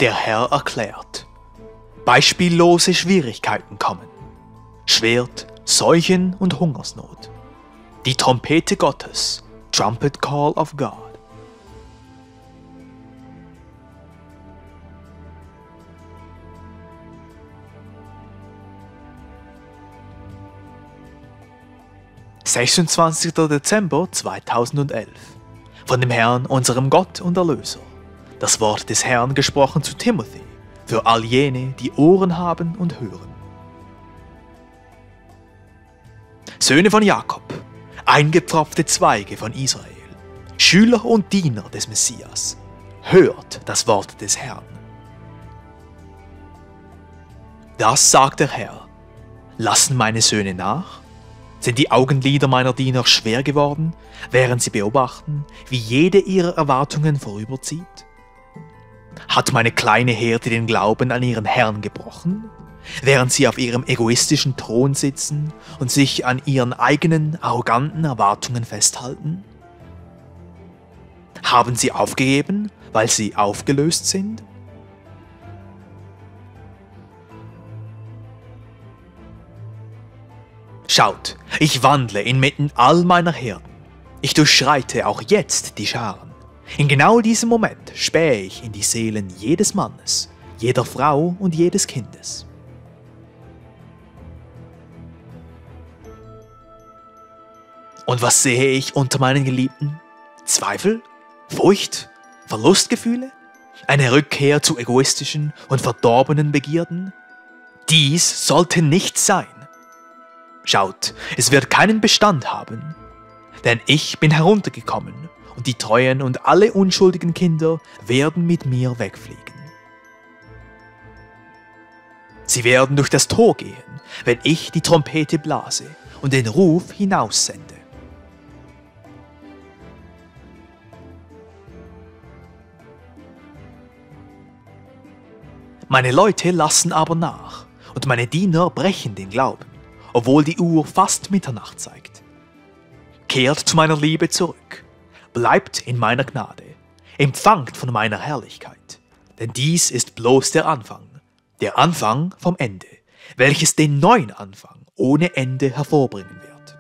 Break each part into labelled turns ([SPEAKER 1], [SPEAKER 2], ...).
[SPEAKER 1] Der Herr erklärt: Beispiellose Schwierigkeiten kommen, Schwert, Seuchen und Hungersnot. Die Trompete Gottes, Trumpet Call of God. »26. Dezember 2011. Von dem Herrn, unserem Gott und Erlöser. Das Wort des Herrn gesprochen zu Timothy, für all jene, die Ohren haben und hören. Söhne von Jakob, eingepfropfte Zweige von Israel, Schüler und Diener des Messias, hört das Wort des Herrn. Das sagt der Herr: Lassen meine Söhne nach? Sind die Augenlider meiner Diener schwer geworden, während sie beobachten, wie jede ihrer Erwartungen vorüberzieht? Hat meine kleine Herde den Glauben an ihren Herrn gebrochen, während sie auf ihrem egoistischen Thron sitzen und sich an ihren eigenen, arroganten Erwartungen festhalten? Haben sie aufgegeben, weil sie aufgelöst sind? Schaut, ich wandle inmitten all meiner Herden. Ich durchschreite auch jetzt die Scharen. In genau diesem Moment spähe ich in die Seelen jedes Mannes, jeder Frau und jedes Kindes. Und was sehe ich unter meinen Geliebten? Zweifel? Furcht? Verlustgefühle? Eine Rückkehr zu egoistischen und verdorbenen Begierden? Dies sollte nicht sein. Schaut, es wird keinen Bestand haben, denn ich bin heruntergekommen und die treuen und alle unschuldigen Kinder werden mit mir wegfliegen. Sie werden durch das Tor gehen, wenn ich die Trompete blase und den Ruf hinaussende. Meine Leute lassen aber nach und meine Diener brechen den Glauben, obwohl die Uhr fast Mitternacht zeigt. Kehrt zu meiner Liebe zurück, bleibt in meiner Gnade, empfangt von meiner Herrlichkeit, denn dies ist bloß der Anfang vom Ende, welches den neuen Anfang ohne Ende hervorbringen wird.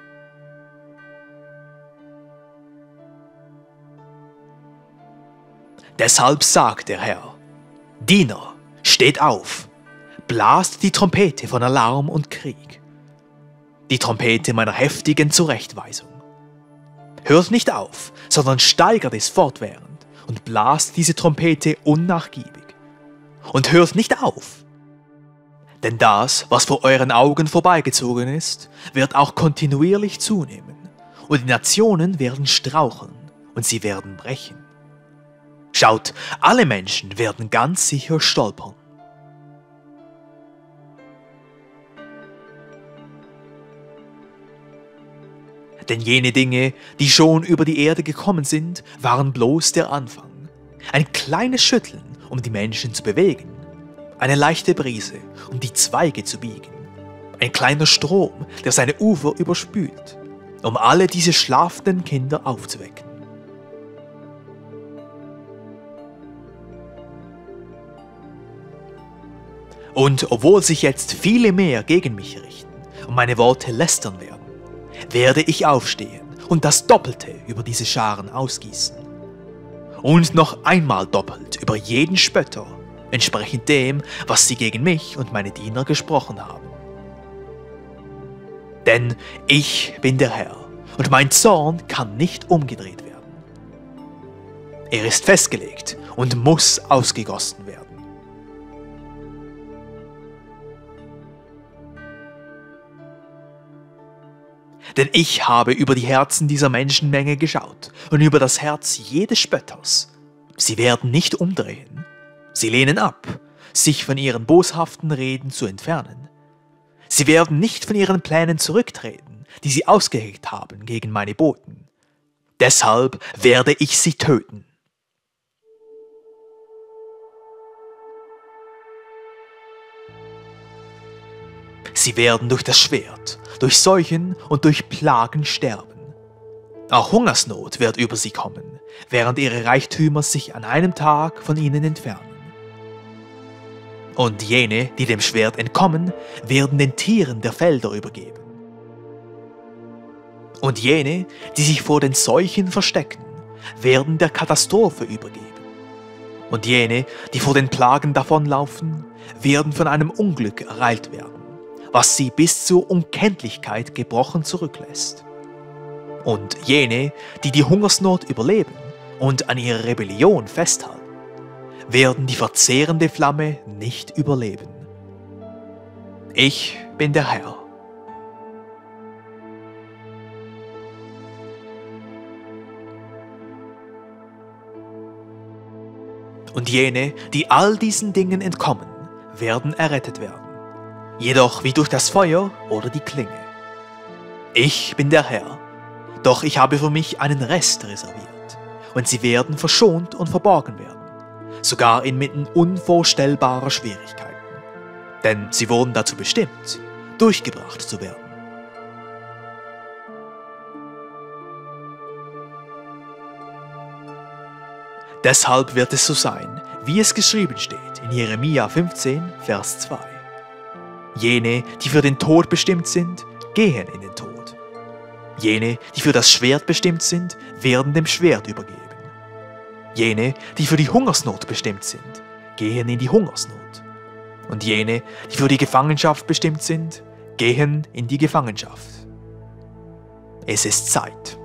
[SPEAKER 1] Deshalb sagt der Herr: Diener, steht auf, blast die Trompete von Alarm und Krieg, die Trompete meiner heftigen Zurechtweisung. Hört nicht auf, sondern steigert es fortwährend und blast diese Trompete unnachgiebig. Und hört nicht auf, denn das, was vor euren Augen vorbeigezogen ist, wird auch kontinuierlich zunehmen, und die Nationen werden straucheln und sie werden brechen. Schaut, alle Menschen werden ganz sicher stolpern. Denn jene Dinge, die schon über die Erde gekommen sind, waren bloß der Anfang. Ein kleines Schütteln, um die Menschen zu bewegen. Eine leichte Brise, um die Zweige zu biegen. Ein kleiner Strom, der seine Ufer überspült, um alle diese schlafenden Kinder aufzuwecken. Und obwohl sich jetzt viele mehr gegen mich richten und meine Worte lästern werden, werde ich aufstehen und das Doppelte über diese Scharen ausgießen. Und noch einmal doppelt über jeden Spötter, entsprechend dem, was sie gegen mich und meine Diener gesprochen haben. Denn ich bin der Herr, und mein Zorn kann nicht umgedreht werden. Er ist festgelegt und muss ausgegossen werden. Denn ich habe über die Herzen dieser Menschenmenge geschaut und über das Herz jedes Spötters. Sie werden nicht umdrehen. Sie lehnen ab, sich von ihren boshaften Reden zu entfernen. Sie werden nicht von ihren Plänen zurücktreten, die sie ausgeheckt haben gegen meine Boten. Deshalb werde ich sie töten. Sie werden durch das Schwert, durch Seuchen und durch Plagen sterben. Auch Hungersnot wird über sie kommen, während ihre Reichtümer sich an einem Tag von ihnen entfernen. Und jene, die dem Schwert entkommen, werden den Tieren der Felder übergeben. Und jene, die sich vor den Seuchen verstecken, werden der Katastrophe übergeben. Und jene, die vor den Plagen davonlaufen, werden von einem Unglück ereilt werden, was sie bis zur Unkenntlichkeit gebrochen zurücklässt. Und jene, die die Hungersnot überleben und an ihrer Rebellion festhalten, werden die verzehrende Flamme nicht überleben. Ich bin der Herr. Und jene, die all diesen Dingen entkommen, werden errettet werden, jedoch wie durch das Feuer oder die Klinge. Ich bin der Herr, doch ich habe für mich einen Rest reserviert, und sie werden verschont und verborgen werden, sogar inmitten unvorstellbarer Schwierigkeiten, denn sie wurden dazu bestimmt, durchgebracht zu werden. Deshalb wird es so sein, wie es geschrieben steht in Jeremia 15, Vers 2. Jene, die für den Tod bestimmt sind, gehen in den Tod. Jene, die für das Schwert bestimmt sind, werden dem Schwert übergeben. Jene, die für die Hungersnot bestimmt sind, gehen in die Hungersnot. Und jene, die für die Gefangenschaft bestimmt sind, gehen in die Gefangenschaft. Es ist Zeit.